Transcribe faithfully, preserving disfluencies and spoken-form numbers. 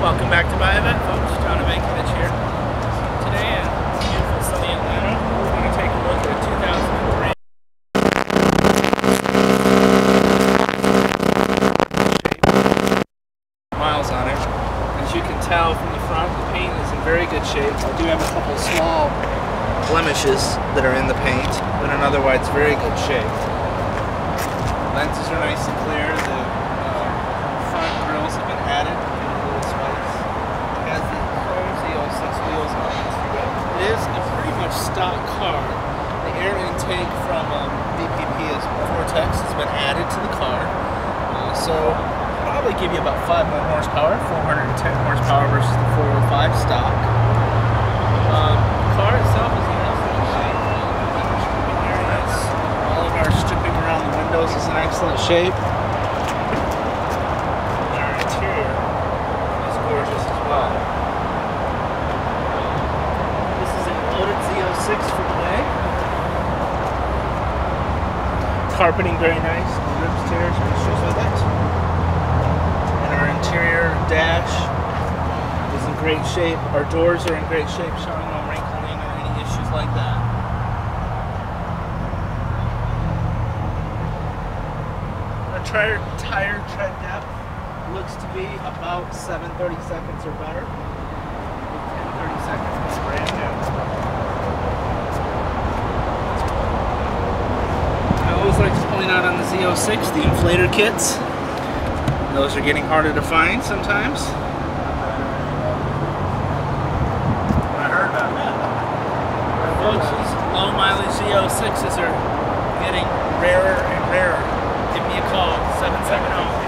Welcome back to my event, folks. John Evankovich here. Today in beautiful sunny Atlanta, we're going to take a look at a two thousand three miles on it. As you can tell from the front, the paint is in very good shape. I do have a couple small blemishes that are in the paint, but in otherwise very good shape. Lenses are nice and clear. The uh, front grills have been added. It has the Chrome Z oh six wheels on it. It is a pretty much stock car. The air intake from um, B P P is Vortex has been added to the car. Uh, so probably give you about five more horsepower, four hundred ten horsepower versus the four oh five stock. Um, the car itself is in excellent shape. All of our stripping around the windows is in excellent shape. And our interior is gorgeous as well. This is a loaded Z oh six for play. Carpeting very nice. The rims, tears, and issues with it. Our interior dash is in great shape. Our doors are in great shape, showing no wrinkling or any issues like that. Our tire, tire tread depth looks to be about seven thirty seconds or better. ten thirty seconds is brand new. I always like to point out on the Z oh six the inflator kits. Those are getting harder to find sometimes. I heard about that. Folks, these low mileage Z oh sixes are getting rarer and rarer. Give me a call, seven seven zero